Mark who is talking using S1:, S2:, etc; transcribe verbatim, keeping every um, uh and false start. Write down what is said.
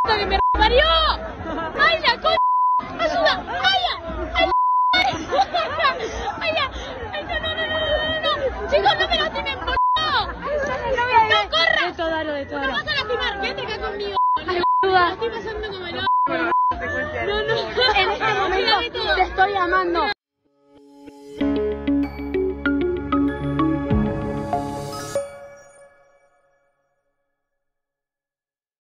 S1: que me parió! ¡Ay, la co... ¡Ayuda! ¡Ay, ay! ¡Ay, ay! ¡Ay, no, no, no, no, no! ¡Chicos, no me lastimen, por favor! ¡No corras!
S2: De todo, de todo.
S1: ¡No me vas a lastimar! ¡Quédate acá conmigo!
S2: Ayuda.
S1: Estoy pasando como el...
S2: No, no. En este momento te estoy amando.